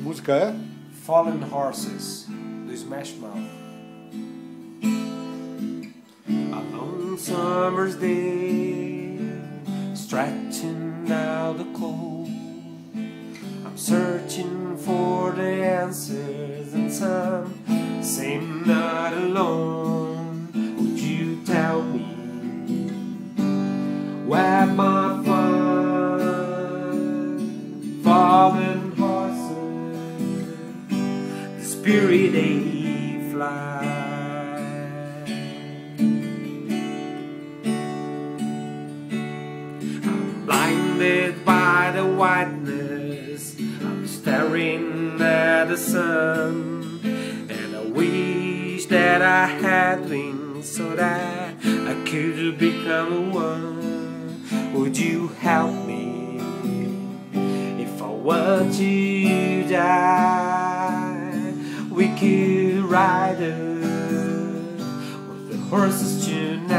música é? Fallen Horses, do Smash Mouth. A long summer's day, stretching out the cold. I'm searching for the answers, and some say I'm not alone. Would you tell me where my fallen horses, the spirit they fly? I'm blinded by the whiteness, I'm staring at the sun, and I wish that I had wings so that I could become one. Would you help me if I were to die? We could ride with the horses tonight.